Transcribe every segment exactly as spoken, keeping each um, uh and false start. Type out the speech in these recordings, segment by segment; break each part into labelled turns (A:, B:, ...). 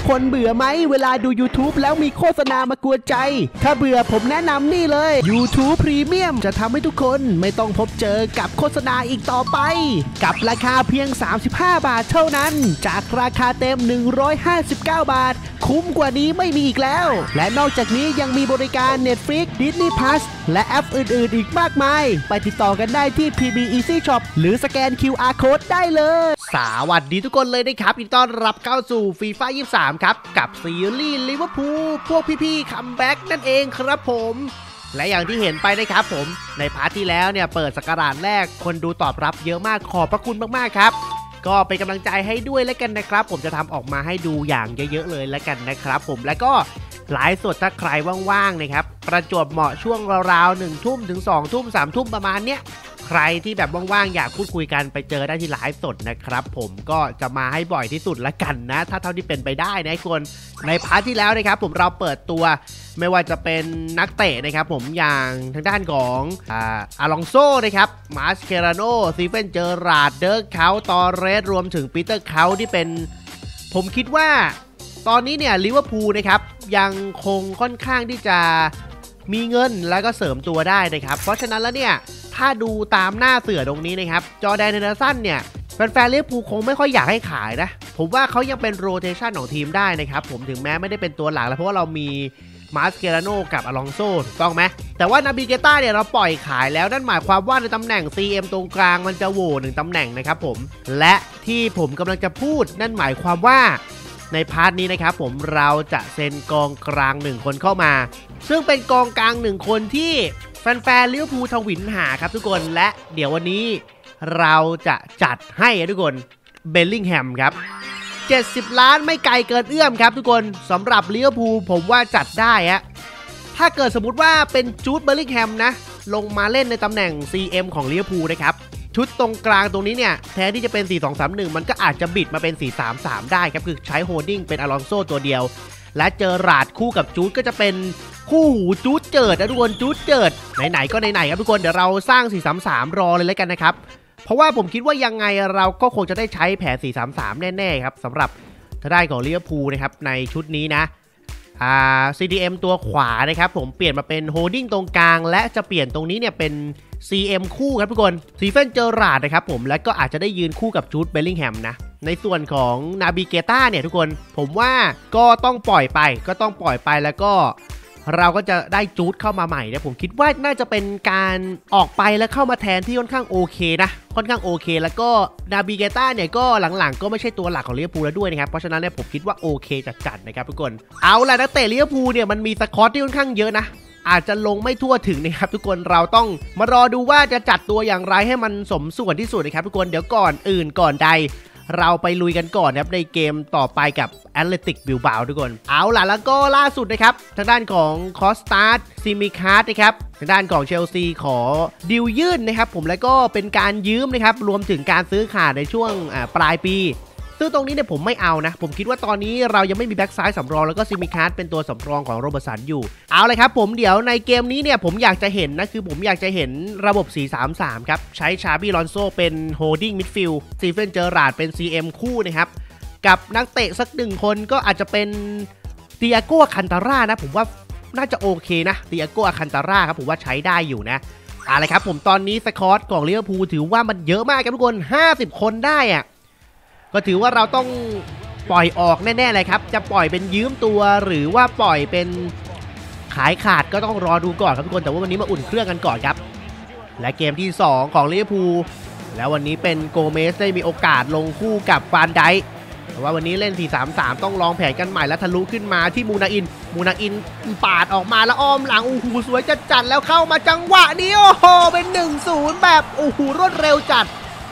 A: คนเบื่อไหมเวลาดู YouTube แล้วมีโฆษณามากวนใจถ้าเบื่อผมแนะนำนี่เลย YouTube Premium จะทำให้ทุกคนไม่ต้องพบเจอกับโฆษณาอีกต่อไปกับราคาเพียงสามสิบห้าบาทเท่านั้นจากราคาเต็มหนึ่งร้อยห้าสิบเก้าบาทคุ้มกว่านี้ไม่มีอีกแล้วและนอกจากนี้ยังมีบริการ Netflix Disney Plus และแอปอื่นๆอีกมากมายไปติดต่อกันได้ที่ พี บี Easy Shop หรือสแกน คิว อาร์ Code ได้เลยสวัสดีทุกคนเลยนะครับยินดีต้อนรับเข้าสู่ฟีฟ่ายี่สิบสามครับกับซีรีส์ลิเวอร์พูลพวกพี่ๆคัมแบ็กนั่นเองครับผมและอย่างที่เห็นไปนะครับผมในพาร์ทที่แล้วเนี่ยเปิดสักราชแรกคนดูตอบรับเยอะมากขอบพระคุณมากๆครับก็เป็นกำลังใจให้ด้วยแล้วกันนะครับผมจะทำออกมาให้ดูอย่างเยอะๆเลยแล้วกันนะครับผมแล้วก็ไลฟ์สดถ้าใครว่างๆนะครับประจวบเหมาะช่วงราวๆหนึ่งทุ่มถึงสองทุ่มสามทุ่มประมาณเนี้ยใครที่แบบว่างๆอยากพูดคุยกันไปเจอได้ที่ไลฟ์สดนะครับผมก็จะมาให้บ่อยที่สุดละกันนะถ้าเท่าที่เป็นไปได้นะคนในพาร์ทที่แล้วนะครับผมเราเปิดตัวไม่ว่าจะเป็นนักเตะนะครับผมอย่างทางด้านของอ่าอาลองโซนะครับมาสเคราโนซีเฟนเจอราร์ดเดิร์กเขาตอเรสรวมถึงปีเตอร์เขาที่เป็นผมคิดว่าตอนนี้เนี่ยลิเวอร์พูลนะครับยังคงค่อนข้างที่จะมีเงินแล้วก็เสริมตัวได้นะครับเพราะฉะนั้นแล้วเนี่ยถ้าดูตามหน้าเสือตรงนี้นะครับจอร์แดน เฮนเดอร์สันเนี่ยแฟนๆลิเวอร์พูลคงไม่ค่อยอยากให้ขายนะผมว่าเขายังเป็นโรเทชันของทีมได้นะครับผมถึงแม้ไม่ได้เป็นตัวหลักแล้วเพราะว่าเรามีมาสเคราโนกับอลองโซถูกต้องไหมแต่ว่านาบิเกต้าเนี่ยเราปล่อยขายแล้วนั่นหมายความว่าในตำแหน่ง ซี เอ็ม ตรงกลางมันจะโหว่หนึ่งตำแหน่งนะครับผมและที่ผมกำลังจะพูดนั่นหมายความว่าในพาร์ทนี้นะครับผมเราจะเซ็นกองกลางหนึ่งคนเข้ามาซึ่งเป็นกองกลางหนึ่งคนที่แฟนๆลิเวอร์พูลทวินหาครับทุกคนและเดี๋ยววันนี้เราจะจัดให้ทุกคนเบลลิงแฮมครับเจ็ดสิบล้านไม่ไกลเกินเอื้อมครับทุกคนสำหรับลิเวอร์พูลผมว่าจัดได้ฮะถ้าเกิดสมมุติว่าเป็นจูดเบลลิงแฮมนะลงมาเล่นในตำแหน่ง ซี เอ็ม ของลิเวอร์พูลนะครับชุดตรงกลางตรงนี้เนี่ยแทนที่จะเป็น สี่ สอง สาม หนึ่ง มันก็อาจจะบิดมาเป็น สี่ สาม สาม ได้ครับคือใช้โฮลดิ้งเป็นอลอนโซตัวเดียวและเจอราดคู่กับจูดก็จะเป็นคู่หูจูดเจิดนะทุกคนจูดเจิดไหนๆก็ไหนๆครับทุกคนเดี๋ยวเราสร้าง สี่ สาม สาม รอเลยแล้วกันนะครับเพราะว่าผมคิดว่ายังไงเราก็คงจะได้ใช้แผน สี่ สาม สาม แน่ๆครับสำหรับทางด้านของลิเวอร์พูลนะครับในชุดนี้นะอ่า ซี ดี เอ็ม ตัวขวานะครับผมเปลี่ยนมาเป็นโฮลดิ้งตรงกลางและจะเปลี่ยนตรงนี้เนี่ยเป็น ซี เอ็ม คู่ครับทุกคนซีเฟนเจอราร์ดนะครับผมและก็อาจจะได้ยืนคู่กับจูดเบลลิงแฮมนะในส่วนของนาบิเกต้าเนี่ยทุกคนผมว่าก็ต้องปล่อยไปก็ต้องปล่อยไปแล้วก็เราก็จะได้จูดเข้ามาใหม่นะผมคิดว่าน่าจะเป็นการออกไปแล้วเข้ามาแทนที่ค่อนข้างโอเคนะค่อนข้างโอเคแล้วก็นาบิเกต้าเนี่ยก็หลังๆก็ไม่ใช่ตัวหลักของลิเวอร์พูลแล้วด้วยนะครับเพราะฉะนั้นเนี่ยผมคิดว่าโอเคจัดๆนะครับทุกคนเอาล่ะนักเตะลิเวอร์พูลเนี่ยมันมีสควอตที่ค่อนข้างเยอะนะอาจจะลงไม่ทั่วถึงนะครับทุกคนเราต้องมารอดูว่าจะจัดตัวอย่างไรให้มันสมส่วนที่สุดนะครับทุกคนเดี๋ยวก่อนอื่นก่อนใดเราไปลุยกันก่อนนะครับในเกมต่อไปกับแอตเลติกบิลบาโอทุกคนเอาล่ะแล้วก็ล่าสุดนะครับทางด้านของคอสตาร์ซิมิคาร์ดนะครับทางด้านของเชลซีขอดิวยื่นนะครับผมแล้วก็เป็นการยืมนะครับรวมถึงการซื้อขาดในช่วงปลายปีซึ่งตรงนี้เนี่ยผมไม่เอานะผมคิดว่าตอนนี้เรายังไม่มีแบ็กซ้ายสำรองแล้วก็ซิมิคาร์ดเป็นตัวสำรองของโรเบร์ตสันอยู่เอาเลยครับผมเดี๋ยวในเกมนี้เนี่ยผมอยากจะเห็นนะคือผมอยากจะเห็นระบบ สี่ สาม สาม ครับใช้ชาบี้ลอนโซเป็นโฮลดิ้งมิดฟิลด์ซีเฟนเจอราร์ดเป็น ซี เอ็ม คู่นะครับกับนักเตะสักหนึ่งคนก็อาจจะเป็นเตียโก้คันตาร่านะผมว่าน่าจะโอเคนะเตียโก้คันตาร่าครับผมว่าใช้ได้อยู่นะอะไรครับผมตอนนี้สควอตของลิเวอร์พูลถือว่ามันเยอะมากครับทุกคนห้าสิบคนได้อะก็ถือว่าเราต้องปล่อยออกแน่ๆเลยครับจะปล่อยเป็นยืมตัวหรือว่าปล่อยเป็นขายขาดก็ต้องรอดูก่อนครับทุกคนแต่ว่าวันนี้มาอุ่นเครื่องกันก่อนครับและเกมที่สองของลิเวอร์พูลแล้ววันนี้เป็นโกเมสได้มีโอกาสลงคู่กับฟานไดค์แต่ว่าวันนี้เล่น สี่ สาม สาม ต้องลองแผนกันใหม่แล้วทะลุขึ้นมาที่มูนาอินมูนาอินปาดออกมาแล้วอ้อมหลังโอ้โหสวยจัดๆแล้วเข้ามาจังหวะนี้โอ้โหเป็น หนึ่งศูนย์ แบบโอ้โหรวดเร็วจัด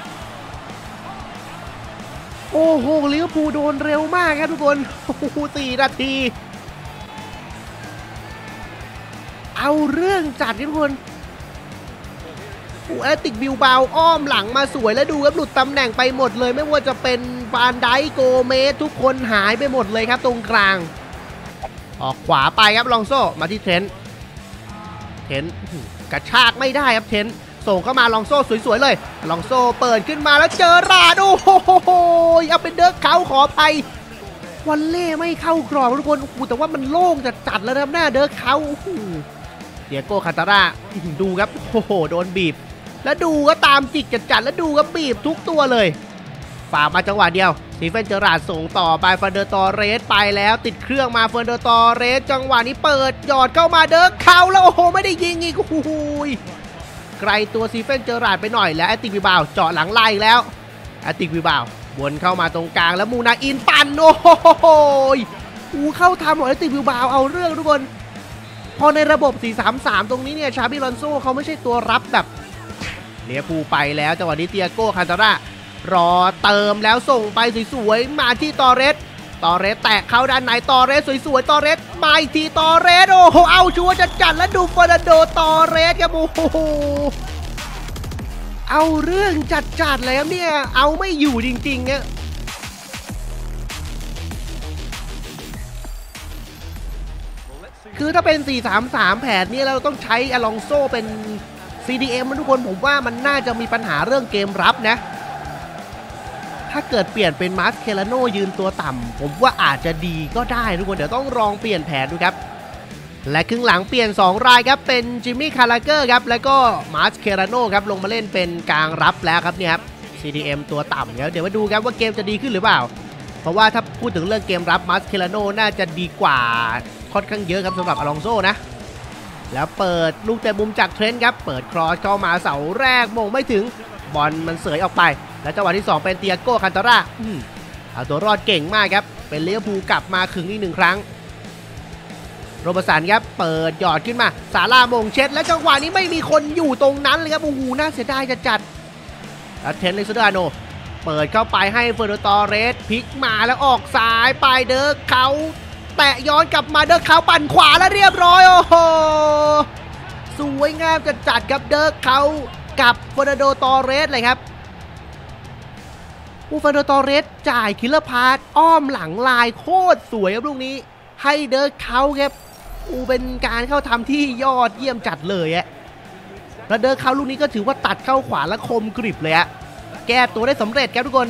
A: โอ้โหลิเวอร์พูลโดนเร็วมากครับทุกคนโอ้โหสี่นาทีเอาเรื่องจัดทุกคนโอ้แอตติกบิลบาอ้อมหลังมาสวยแล้วดูครับหลุดตำแหน่งไปหมดเลยไม่ว่าจะเป็นฟานไดค์โกเมสทุกคนหายไปหมดเลยครับตรงกลางออกขวาไปครับลองโซ่มาที่เทรนต์เทรนต์กระชากไม่ได้ครับเทรนต์ส่งเข้ามาลองโซ่สวยๆเลยลองโซ่เปิดขึ้นมาแล้วเจอราดโอ้โหเอาเป็นเดิร์กเขาขออภัยวอลเล่ไม่เข้ากรอบทุกคนแต่ว่ามันโล่งจัดจัดแล้วนะหน้าเดิร์กเขาเดียโก้คาตาร่าดูครับโอ้โหโดนบีบแล้วดูก็ตามจิกจัดจัดแล้วดูก็บีบทุกตัวเลยฝากมาจังหวะเดียวสตีเฟนเจอราร์ดส่งต่อไปเฟอร์เดอร์ตอเรสไปแล้วติดเครื่องมาเฟอร์เดอร์ตอเรสจังหวะนี้เปิดหยอดเข้ามาเดิร์กเขาแล้วโอ้โหไม่ได้ยิงอีกโอ้โหไกลตัวสตีเฟนเจอราร์ดไปหน่อยแล้วแอตติกวิบาวเจาะหลังไล่อีกแล้วแอตติกวิบาววนเข้ามาตรงกลางแล้วมูนาอินปั่นโอ้โหอูเข้าทำของแอตติกวิบาวเอาเรื่องทุกคนพอในระบบ สี่ สาม สาม ตรงนี้เนี่ยชาบิลอนโซเขาไม่ใช่ตัวรับแบบเลียพูไปแล้วจังหวะนี้เตียโก้คาตาร่ารอเติมแล้วส่งไปสวยๆมาที่ตอเรสตอเรสแตะเข้าด้านในตอเรสสวยๆตอเรสมาอีกทีตอเรสโอ้โหเอาชัวร์จัดจัดแล้วดูเฟอร์นันโดตอเรสครับโอ้โหเอาเรื่องจัดจัดเลยครับเนี่ยเอาไม่อยู่จริงๆเนี่ยคือถ้าเป็น สี่ สาม สาม แผนนี้เราต้องใช้อลองโซเป็น ซี ดี เอ็ม ทุกคนผมว่ามันน่าจะมีปัญหาเรื่องเกมรับนะถ้าเกิดเปลี่ยนเป็นมาสเคลาโนยืนตัวต่ำผมว่าอาจจะดีก็ได้ทุกคนเดี๋ยวต้องลองเปลี่ยนแผนดูครับและครึ่งหลังเปลี่ยนสองรายครับเป็นจิมมี่คาราเกอร์ครับแล้วก็มาสเคลาโนครับลงมาเล่นเป็นกลางรับแล้วครับเนี่ยครับ ซี ดี เอ็ม ตัวต่ำเดี๋ยวมาดูครับว่าเกมจะดีขึ้นหรือเปล่าเพราะว่าถ้าพูดถึงเรื่องเกมรับมาสเคลาโนน่าจะดีกว่าค่อนข้างเยอะครับสำหรับอลองโซนะแล้วเปิดลูกเตะมุมจากเทรนต์ครับเปิดครอสเข้ามาเสาแรกมงไม่ถึงบอลมันเสยออกไปแล้วจังหวะที่สองเป็นเตียโก้คันตาร่าเอาตัวรอดเก่งมากครับเป็นลิเวอร์พูลกลับมาขึงอีกหนึ่งครั้งโรเบร์ตสันครับเปิดหยอดขึ้นมาซาร่ามงเช็ดแล้วจังหวะนี้ไม่มีคนอยู่ตรงนั้นเลยครับโอ้โหน่าเสียดายจะจัดแล้วเทนเลสเดอร์โนเปิดเข้าไปให้เฟอร์โดตอเรสพลิกมาแล้วออกซ้ายไปเดิร์กเขาแตะย้อนกลับมาเดิร์กเขาปั่นขวาแล้วเรียบร้อยโอ้โหสวยงามจัดจัดครับเดิร์กเขากับเฟอร์นันโดตอเรสเลยครับอูเฟอร์นันโดตอเรสจ่ายคิลเลอร์พาสอ้อมหลังลายโคตรสวยครับลูกนี้ให้เดิร์กเขาครับอูเป็นการเข้าทำที่ยอดเยี่ยมจัดเลยอะแล้วเดิร์กเขาลูกนี้ก็ถือว่าตัดเข้าขวาและคมกริบเลยอะแก้ตัวได้สำเร็จครับทุกคน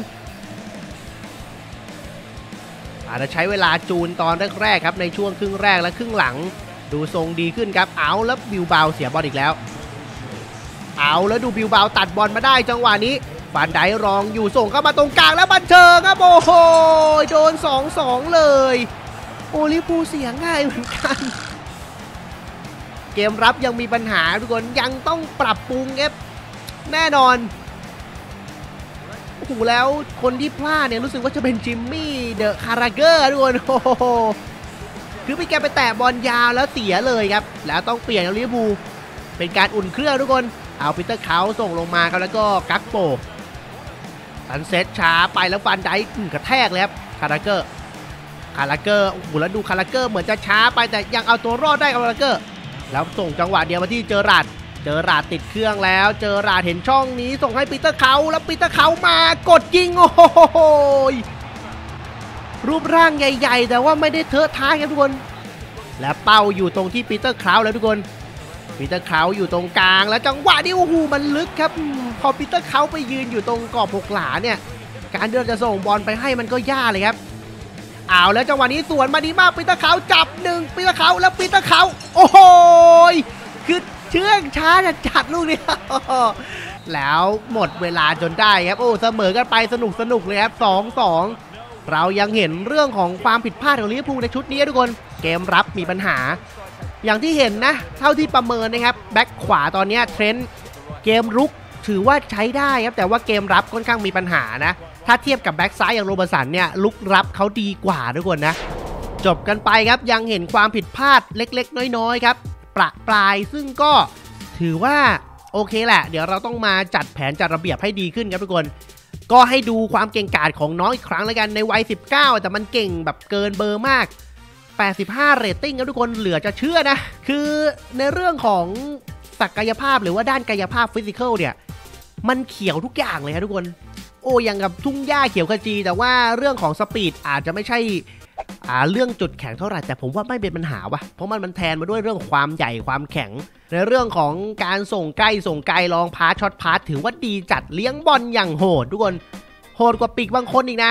A: อาจจะใช้เวลาจูนตอนแรกๆครับในช่วงครึ่งแรกและครึ่งหลังดูทรงดีขึ้นครับเอาแล้วบิลบาวเสียบอลอีกแล้วเอาแล้วดูบิลบาวตัดบอลมาได้จังหวะนี้ฟานไดรองอยู่ส่งเข้ามาตรงกลางแล้วบันเทิงครับโอ้โหโดน สองสอง เลยโอลิปูเสียง่ายเหมือนกันเกมรับยังมีปัญหาทุกคนยังต้องปรับปรุงครับแน่นอนโอ้โหแล้วคนที่พลาดเนี่ยรู้สึกว่าจะเป็นจิมมี่เดอะคาราเกอร์ทุกคนโอ้โหคือไปแกไปแตะบอลยาวแล้วเสียเลยครับแล้วต้องเปลี่ยนลิเวอร์พูลเป็นการอุ่นเครื่องทุกคนเอาปีเตอร์เขาส่งลงมาครับแล้วก็กักโปสันเซ็ตช้าไปแล้วฟันไดกระแทกเลยครับคาราเกอร์คาราเกอร์โอ้โหแล้วดูคาราเกอร์เหมือนจะช้าไปแต่ยังเอาตัวรอดได้กับคาราเกอร์แล้วส่งจังหวะเดียวมาที่เจอราดเจอราดติดเครื่องแล้วเจอราดเห็นช่องนี้ส่งให้ปีเตอร์เขาแล้วปีเตอร์เขามากดยิงโอ้โหรูปร่างใหญ่ๆแต่ว่าไม่ได้เทอะท้ายครับทุกคนและเป้าอยู่ตรงที่ปีเตอร์เขาแล้วทุกคนปีเตอร์เขาอยู่ตรงกลางแล้วจังหวะนี้โอ้โหมันลึกครับพอปีเตอร์เขาไปยืนอยู่ตรงกรอบหกหลาเนี่ยการเดินจะส่งบอลไปให้มันก็ยากเลยครับเอาแล้วจังหวะนี้สวนมาดีมากปีเตอร์เขาจับหนึ่งปีเตอร์เขาแล้วปีเตอร์เขาโอ้โหคือเชื่องช้าจัดจัดลูกนี้แล้วหมดเวลาจนได้ครับโอ้เสมอกันไปสนุกสนุกเลยครับ สองสอง เรายังเห็นเรื่องของความผิดพลาดของลิเวอร์พูลในชุดนี้ทุกคนเกมรับมีปัญหาอย่างที่เห็นนะเท่าที่ประเมินนะครับแบ็คขวาตอนนี้เทรนต์เกมรุกถือว่าใช้ได้ครับแต่ว่าเกมรับค่อนข้างมีปัญหานะถ้าเทียบกับแบ็คซ้ายอย่างโรเบร์ตสันเนี่ยลุกรับเขาดีกว่าทุกคนนะจบกันไปครับยังเห็นความผิดพลาดเล็กๆน้อยๆครับประปรายซึ่งก็ถือว่าโอเคแหละเดี๋ยวเราต้องมาจัดแผนจัดระเบียบให้ดีขึ้นครับทุกคนก็ให้ดูความเก่งกาจของน้องอีกครั้งแล้วกันในวัยสิบเก้าแต่มันเก่งแบบเกินเบอร์มากแปดสิบห้าเรตติ้งครับทุกคนเหลือจะเชื่อนะคือในเรื่องของศักยภาพหรือว่าด้านกายภาพฟิสิกอลเนี่ยมันเขียวทุกอย่างเลยครับทุกคนโอ้ยังกับทุ่งหญ้าเขียวขจีแต่ว่าเรื่องของสปีดอาจจะไม่ใช่อ่าเรื่องจุดแข็งเท่าไหร่แต่ผมว่าไม่เป็นปัญหาวะเพราะมันมันแทนมาด้วยเรื่องความใหญ่ความแข็งในเรื่องของการส่งใกล้ส่งไกลลองพาช็อตพาสถือว่าดีจัดเลี้ยงบอลอย่างโหดทุกคนโหดกว่าปีกบางคนอีกนะ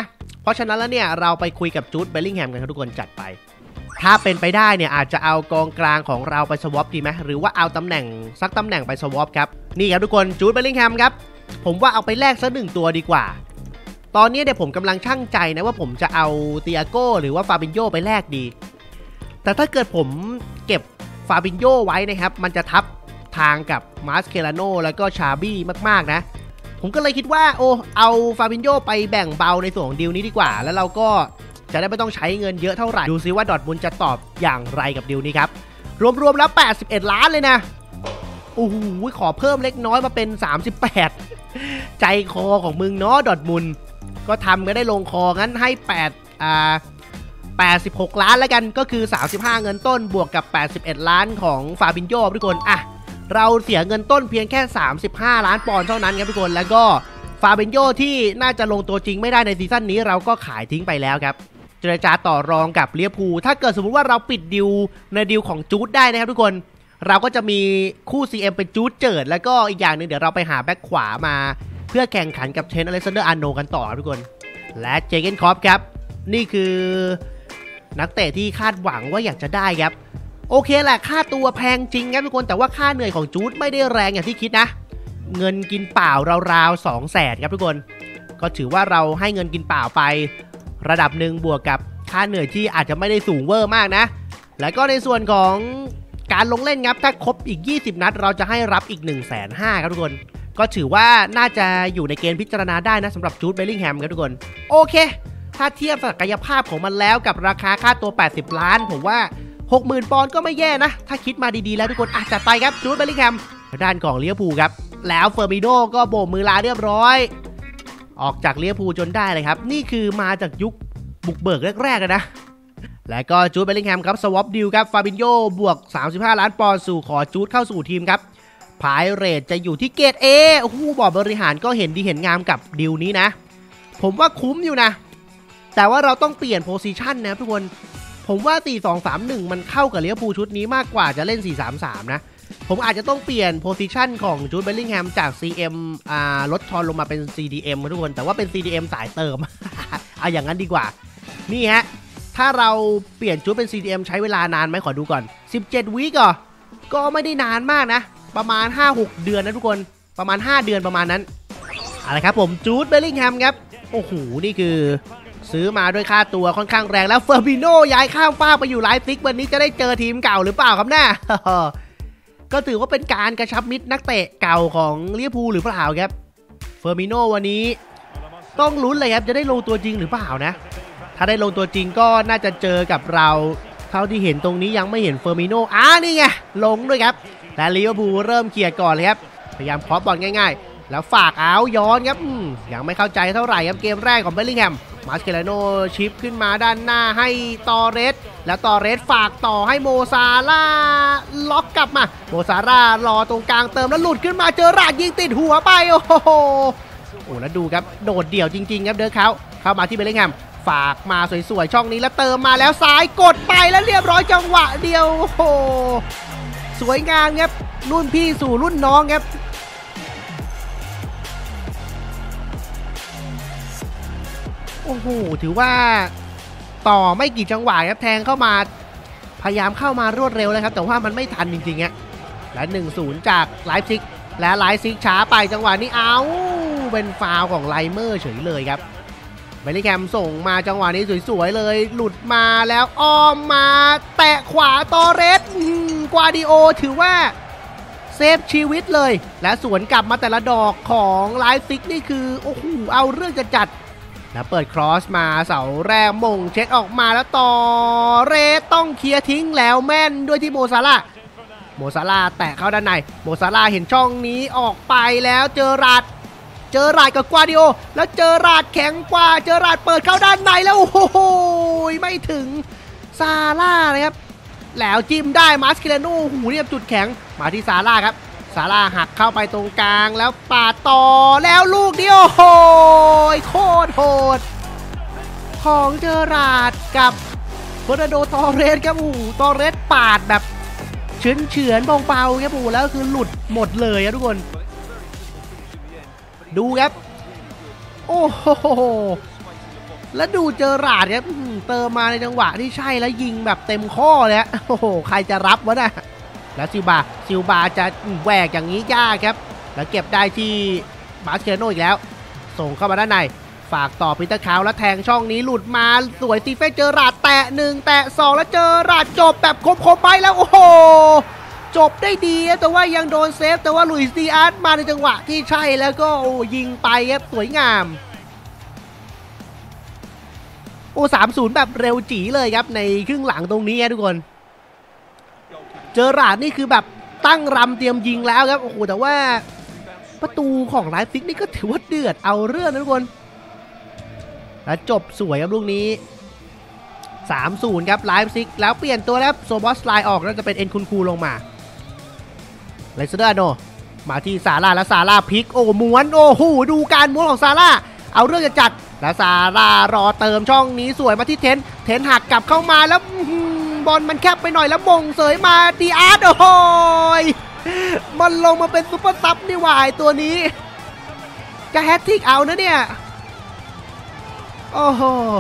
A: เพราะฉะนั้นแล้วเนี่ยเราไปคุยกับจูดเบลลิงแฮมกันครับทุกคนจัดไปถ้าเป็นไปได้เนี่ยอาจจะเอากองกลางของเราไปสวอปดีไหมหรือว่าเอาตำแหน่งสักตำแหน่งไปสวอปครับนี่ครับทุกคนจูดเบลลิงแฮมครับผมว่าเอาไปแลกสักหนึ่งตัวดีกว่าตอนนี้เดี๋ยวผมกำลังชั่งใจนะว่าผมจะเอาเตียโก้หรือว่าฟาบินโญไปแลกดีแต่ถ้าเกิดผมเก็บฟาบินโญไว้นะครับมันจะทับทางกับมาสเคลาโนแล้วก็ชาบี้มากๆนะผมก็เลยคิดว่าโอ้เอาฟาบินโญไปแบ่งเบาในส่วนของดีลนี้ดีกว่าแล้วเราก็จะได้ไม่ต้องใช้เงินเยอะเท่าไหร่ดูซิว่าดอร์ทมุนด์จะตอบอย่างไรกับดีลนี้ครับรวมๆแล้วแปดสิบเอ็ดล้านเลยนะโอ้โหขอเพิ่มเล็กน้อยมาเป็นสามสิบแปดใจคอของมึงเนาะดอร์ทมุนด์ก็ทำก็ได้ลงคองั้นให้แปดอ่าแปดสิบหกล้านแล้วกันก็คือสามสิบห้าเงินต้นบวกกับแปดสิบเอ็ดล้านของฟาบินโญทุกคนอ่ะเราเสียเงินต้นเพียงแค่สามสิบห้าล้านปอนด์เท่านั้นครับทุกคนแล้วก็ฟาบินโญที่น่าจะลงตัวจริงไม่ได้ในซีซั่นนี้เราก็ขายทิ้งไปแล้วครับเจรจาต่อรองกับเลียพูถ้าเกิดสมมุติว่าเราปิดดิวในดิวของจูดได้นะครับทุกคนเราก็จะมีคู่ ซี เอ็ม เป็นจูดเจิดแล้วก็อีกอย่างหนึ่งเดี๋ยวเราไปหาแบ็คขวามาเพื่อแข่งขันกับเทรนต์อเล็กซานเดอร์อาร์โนกันต่อทุกคนและเจเกนคอปครับนี่คือนักเตะที่คาดหวังว่าอยากจะได้ครับโอเคแหละค่าตัวแพงจริงครับทุกคนแต่ว่าค่าเหนื่อยของจูดไม่ได้แรงอย่างที่คิดนะเงินกินเปล่าราวๆสองแสนครับทุกคนก็ถือว่าเราให้เงินกินเปล่าไประดับหนึ่งบวกกับค่าเหนื่อยที่อาจจะไม่ได้สูงเวอร์มากนะแล้วก็ในส่วนของการลงเล่นครับถ้าครบอีกยี่สิบนัดเราจะให้รับอีก หนึ่งแสนห้าหมื่น ครับทุกคนก็ถือว่าน่าจะอยู่ในเกณฑ์พิจารณาได้นะสำหรับจูดเบลลิงแฮมครับทุกคนโอเคถ้าเทียบศักยภาพของมันแล้วกับราคาค่าตัวแปดสิบล้านผมว่า หกหมื่น ปอนด์ก็ไม่แย่นะถ้าคิดมาดีๆแล้วทุกคนอ่ะจัดไปครับจูดเบลลิงแฮมด้านของเลียพูครับแล้วเฟอร์มิโนก็โบกมือลาเรียบร้อยออกจากเลียพูจนได้เลยครับนี่คือมาจากยุคบุกเบิกแรกๆนะและก็จูดเบลลิงแฮมครับสวอปดิลครับฟาบินโญบวกสามสิบห้าล้านปอนด์สู่ขอจูดเข้าสู่ทีมครับพายเรทจะอยู่ที่เกรด A โอ้โหบอร์ดบริหารก็เห็นดีเห็นงามกับดิลนี้นะผมว่าคุ้มอยู่นะแต่ว่าเราต้องเปลี่ยนโพซิชันนะทุกคนผมว่าสี่ สอง สาม หนึ่งมันเข้ากับเลียพูชุดนี้มากกว่าจะเล่นสี่ สาม สามนะผมอาจจะต้องเปลี่ยนโพซิชันของจูดเบลลิงแฮมจาก ซี เอ็ม อ่าลดทอนลงมาเป็น ซี ดี เอ็ม ทุกคนแต่ว่าเป็น ซี ดี เอ็ม สายเติม เอาอย่างนั้นดีกว่านี่ฮะถ้าเราเปลี่ยนจูดเป็น ซี ดี เอ็ม ใช้เวลานานไหมขอดูก่อนสิบเจ็ดวีคอ่ะก็ไม่ได้นานมากนะประมาณ ห้าหก เดือนนะทุกคนประมาณห้าเดือนประมาณนั้นอะไรครับผมจูดเบลลิงแฮมครับโอ้โหนี่คือซื้อมาด้วยค่าตัวค่อนข้างแรงแล้วเฟอร์มิโนย้ายข้ามฟ้าไปอยู่ไลฟ์ซิกวันนี้จะได้เจอทีมเก่าหรือเปล่าครับเนี่ย ก็ถือว่าเป็นการกระชับมิตรนักเตะเก่าของลิเวอร์พูลหรือเปล่าครับเฟอร์มิโนวันนี้ต้องลุ้นเลยครับจะได้ลงตัวจริงหรือเปล่านะถ้าได้ลงตัวจริงก็น่าจะเจอกับเราเท่าที่เห็นตรงนี้ยังไม่เห็นเฟอร์มิโนอ่านี่ไงลงด้วยครับและลิเวอร์พูลเริ่มเคลียร์ก่อนเลยครับพยายามเคาะบอลง่ายๆแล้วฝากเอาย้อนครับยังไม่เข้าใจเท่าไหร่ครับเกมแรกของเบลลิงแฮมมาสเคลาโนชิปขึ้นมาด้านหน้าให้ตอเรสแล้วตอเรสฝากต่อให้โมซาร่าล็อกกลับมาโมซาร่ารอตรงกลางเติมแล้วหลุดขึ้นมาเจอราดยิงติดหัวไปโอ้โหโอ้แล้วดูครับโดดเดี่ยวจริงๆครับเดิร์คเขาเข้ามาที่เบลลิงแฮมฝากมาสวยๆช่องนี้แล้วเติมมาแล้วซ้ายกดไปแล้วเรียบร้อยจังหวะเดียวโอ้โหสวยงามครับรุ่นพี่สู่รุ่นน้องครับโอ้โหถือว่าต่อไม่กี่จังหวะครับแทงเข้ามาพยายามเข้ามารวดเร็วเลยครับแต่ว่ามันไม่ทันจริงๆอ่ะและ หนึ่งศูนย์ จากไลฟ์ซิกและไลฟ์ซิกช้าไปจังหวะนี้เอาเป็นฟาวของไลเมอร์เฉยเลยครับเบลลิงแฮมส่งมาจังหวะนี้สวยๆเลยหลุดมาแล้วอ้อมมาแตะขวาตอเรสกวาดิโอถือว่าเซฟชีวิตเลยและสวนกลับมาแต่ละดอกของไลฟ์ซิกนี่คือโอ้โหเอาเรื่องจะจัดแล้วเปิดครอสมาเสาแรกมงเช็ดออกมาแล้วต่อเรสต้องเคลียร์ทิ้งแล้วแม่นด้วยที่โมซาร่าโมซาร่าแตะเข้าด้านในโมซาร่าเห็นช่องนี้ออกไปแล้วเจอราดเจอราดกับกวาดิโอแล้วเจอราดแข็งกว่าเจอราดเปิดเข้าด้านในแล้วโอ้โหไม่ถึงซาร่าเลยครับแล้วจิ้มได้มาสคิเลโน่หูเนี่ยจุดแข็งมาที่ซาร่าครับซาร่าหักเข้าไปตรงกลางแล้วปาดต่อแล้วลูกเดียวโอ้ยโคตรโหดของเจอราดกับเฟอร์นันโดตอเรสครับโอ้ตอเรสปาดแบบเฉือนเฉือนเบาๆครับโอ้แล้วคือหลุดหมดเลยครับทุกคนดูครับโอ้โหแล้วดูเจอราดครับเติมมาในจังหวะที่ใช่แล้วยิงแบบเต็มข้อเลยโอ้โหใครจะรับวะนะแล้วซิลบาซิลบาจะแหวกอย่างนี้ยากครับแล้วเก็บได้ที่มาสเคโนอีกแล้วส่งเข้ามาด้านในฝากต่อปีเตอร์คาวแล้วแทงช่องนี้หลุดมาสวยตีเฟสเจอราดแตะหนึ่งแตะสองแล้วเจอราดจบแบบคมๆไปแล้วโอ้โหจบได้ดีแต่ว่ายังโดนเซฟแต่ว่าลุยส์ดีอาร์ตมาในจังหวะที่ใช่แล้วก็โอ้ยิงไปครับสวยงามโอ้ สามศูนย์ แบบเร็วจี๋เลยครับในครึ่งหลังตรงนี้ทุกคนเจอราดนี่คือแบบตั้งรำเตรียมยิงแล้วครับโอ้โหแต่ว่าประตูของไลฟ์ซิกนี่ก็ถือว่าเดือดเอาเรื่องนะทุกคนแล้วจบสวยครับลูกนี้ สามศูนย์ ครับไลฟ์ซิกแล้วเปลี่ยนตัวแล้วโซบอสไลน์ออกแล้วจะเป็นเอ็นคุนคูลงมาเลเซเดอร์โนมาที่ซาร่าแล้วซาร่าพลิกโอ้ม้วนโอ้โหดูการม้วนของซาร่าเอาเรื่องจะจัดแล้วซาร่ารอเติมช่องนี้สวยมาที่เทนเทนหักกลับเข้ามาแล้วบอลมันแคบไปหน่อยแล้วมงเสยมาดีอาร์ตโอ้ยมันลงมาเป็นซุปเปอร์ซับนี่หวายตัวนี้จะแฮตทริกเอานะเนี่ยโอ้โห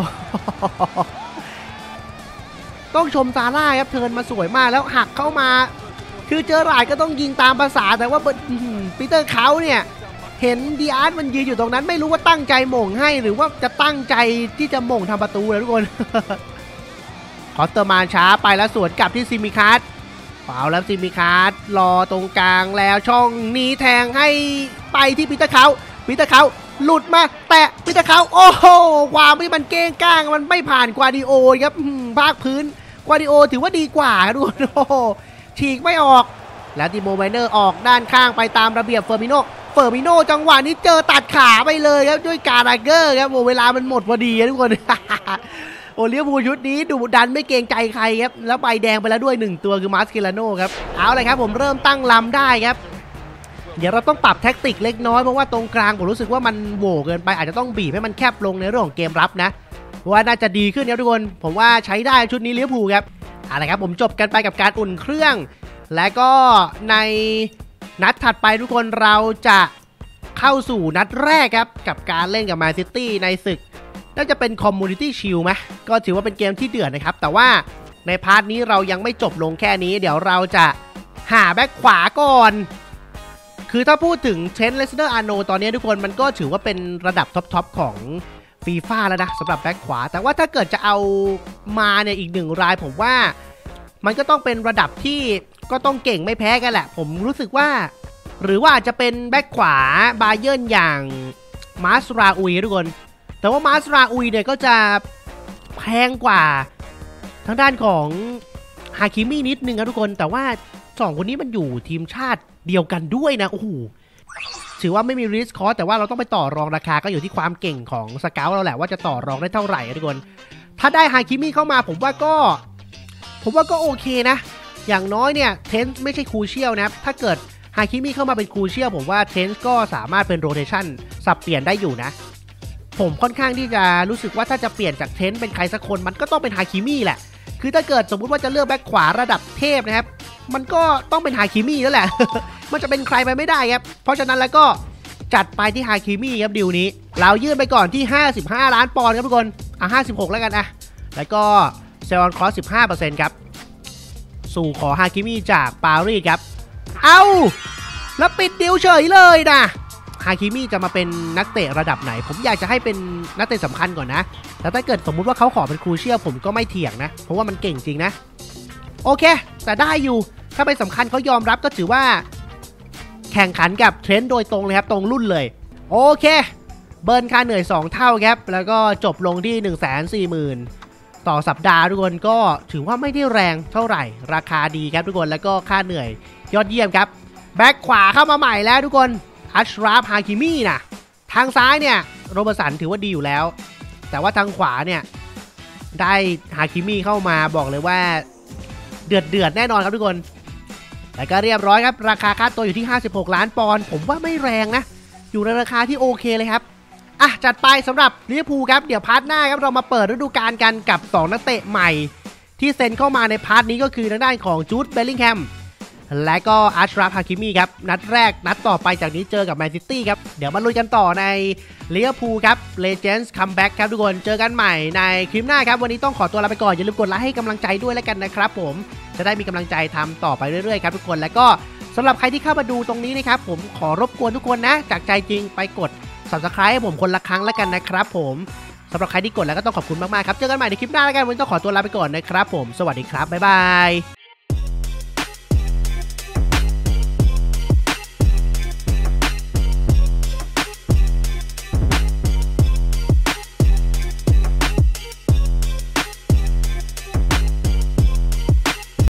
A: ต้องชมซาร่าครับเทิร์นมาสวยมากแล้วหักเข้ามาคือเจอราดก็ต้องยิงตามภาษาแต่ว่าปีเตอร์เขาเนี่ยเห็นดีอาร์ตมันยืนอยู่ตรงนั้นไม่รู้ว่าตั้งใจหม่งให้หรือว่าจะตั้งใจที่จะหม่งทำประตูเลยทุกคนคอสเตอร์มานช้าไปแล้วสวนกลับที่ซิมิคาร์ดเปล่าแล้วซิมิคาร์ดรอตรงกลางแล้วช่องนี้แทงให้ไปที่ปีเตอร์เขาปีเตอร์เขาหลุดมาแตะปีเตอร์เขาโอ้โหความที่มันเก้งก้างมันไม่ผ่านกวาดิโอครับภาคพื้นกวาดิโอถือว่าดีกว่าทุกคนโอ้โหฉีกไม่ออกแล้วติโมไวเนอร์ออกด้านข้างไปตามระเบียบเฟอร์มิโนเฟอร์มิโนจังหวะนี้เจอตัดขาไปเลยครับด้วยการาเกอร์ครับโอ้เวลามันหมดพอดีทุกคนโอเลี้ยบูชุดนี้ดุดันไม่เกรงใจใครครับแล้วใบแดงไปแล้วด้วยหนึ่งตัวคือมาสเคลาโน่ครับเอาเลยครับผมเริ่มตั้งลำได้ครับเดี๋ยวเราต้องปรับแท็กติกเล็กน้อยเพราะว่าตรงกลางผมรู้สึกว่ามันโหว่เกินไปอาจจะต้องบีบให้มันแคบลงในเรื่องของเกมรับนะว่าน่าจะดีขึ้นครับทุกคนผมว่าใช้ได้ชุดนี้ลิเวอร์พูลครับเอาละครับผมจบกันไปกับการอุ่นเครื่องและก็ในนัดถัดไปทุกคนเราจะเข้าสู่นัดแรกครับกับการเล่นกับแมนซิตี้ในศึกน่าจะเป็นคอมมูนิตี้ชิลไหมก็ถือว่าเป็นเกมที่เดือดนะครับแต่ว่าในพาร์ทนี้เรายังไม่จบลงแค่นี้เดี๋ยวเราจะหาแบ็คขวาก่อนคือถ้าพูดถึงเทรนต์ เลสเตอร์อาร์โนตอนนี้ทุกคนมันก็ถือว่าเป็นระดับท็อปๆของฟีฟ่าแล้วนะสำหรับแบ็คขวาแต่ว่าถ้าเกิดจะเอามาเนี่ยอีกหนึ่งรายผมว่ามันก็ต้องเป็นระดับที่ก็ต้องเก่งไม่แพ้กันแหละผมรู้สึกว่าหรือว่าจะเป็นแบ็คขวาบาเยิร์นอย่างมาสราอุยทุกคนแต่ว่ามาสราอุยเนี่ยก็จะแพงกว่าทางด้านของฮาคิมินิดนึงนะทุกคนแต่ว่าสองคนนี้มันอยู่ทีมชาติเดียวกันด้วยนะโอ้โหถือว่าไม่มีริสคอสแต่ว่าเราต้องไปต่อรองราคาก็อยู่ที่ความเก่งของสเกลเราแหละว่าจะต่อรองได้เท่าไหร่ทุกคนถ้าได้ฮาคิมิเข้ามาผมว่าก็ผมว่าก็โอเคนะอย่างน้อยเนี่ยเทนส์ไม่ใช่ครูเชียลนะครับถ้าเกิดฮาคิมิเข้ามาเป็นครูเชียลผมว่าเทนส์ก็สามารถเป็นโรเทชันสับเปลี่ยนได้อยู่นะผมค่อนข้างที่จะรู้สึกว่าถ้าจะเปลี่ยนจากเทนส์เป็นใครสักคนมันก็ต้องเป็นฮาคิมิแหละคือถ้าเกิดสมมุติว่าจะเลือกแบ็คขวาระดับเทพนะครับมันก็ต้องเป็นฮาคิมิแล้วแหละ มันจะเป็นใครไปไม่ได้ครับเพราะฉะนั้นแล้วก็จัดไปที่ฮาคิมิครับดิวนี้เรายื่นไปก่อนที่ห้าสิบห้าล้านปอนด์ครับทุกคนอ่ะห้าสิบหกแล้วกันอ่ะแล้วก็เซลล์คอส สิบห้าเปอร์เซ็นต์ ครับสู่ขอฮาคิมิจากปารีสครับเอาแล้วปิดดิวเฉยเลยนะฮาคิมิจะมาเป็นนักเตะระดับไหนผมอยากจะให้เป็นนักเตะสำคัญก่อนนะแต่ถ้าเกิดสมมุติว่าเขาขอเป็นครูเชียลผมก็ไม่เถียงนะเพราะว่ามันเก่งจริงนะโอเคแต่ได้อยู่ถ้าเป็นสำคัญเขายอมรับก็ถือว่าแข่งขันกับเทรนด์โดยตรงเลยครับตรงรุ่นเลยโอเคเบิร์นค่าเหนื่อยสองเท่าครับแล้วก็จบลงที่ หนึ่งแสนสี่หมื่น ต่อสัปดาห์ทุกคนก็ถือว่าไม่ได้แรงเท่าไหร่ราคาดีครับทุกคนแล้วก็ค่าเหนื่อยยอดเยี่ยมครับแบ็คขวาเข้ามาใหม่แล้วทุกคนอัชราฟฮาคิมินะทางซ้ายเนี่ยโรเบอร์สันถือว่าดีอยู่แล้วแต่ว่าทางขวาเนี่ยได้ฮาคิมิเข้ามาบอกเลยว่าเดือดเดือดแน่นอนครับทุกคนแล้วก็เรียบร้อยครับราคาค่าตัวอยู่ที่ห้าสิบหกล้านปอนด์ผมว่าไม่แรงนะอยู่ในราคาที่โอเคเลยครับอ่ะจัดไปสำหรับลิเวอร์พูลครับเดี๋ยวพาร์ทหน้าครับเรามาเปิดฤดูกาลกันกับสองนักเตะใหม่ที่เซ็นเข้ามาในพาร์ทนี้ก็คือทางด้านของจูดเบลลิงแฮมและก็อัชราฟฮาคิมีครับนัดแรกนัดต่อไปจากนี้เจอกับแมนซิตี้ครับเดี๋ยวมาลุยกันต่อในลิเวอร์พูลครับเลเจนด์คัมแบ็กครับทุกคนเจอกันใหม่ในคลิปหน้าครับวันนี้ต้องขอตัวลาไปก่อนอย่าลืมกดไลค์ให้กำลังใจด้วยแล้วกันนะครับผมจะได้มีกำลังใจทำต่อไปเรื่อยๆครับทุกคนแล้วก็สำหรับใครที่เข้ามาดูตรงนี้นะครับผมขอรบกวนทุกคนนะจากใจจริงไปกด Subscribe ให้ผมคนละครั้งแล้วกันนะครับผมสำหรับใครที่กดแล้วก็ต้องขอบคุณมากๆครับเจอกันใหม่ในคลิปหน้าแล้วกันวันนี้ต้องขอตัวลาไปก่อนนะครับผมสวัสดีครับบ๊ายบาย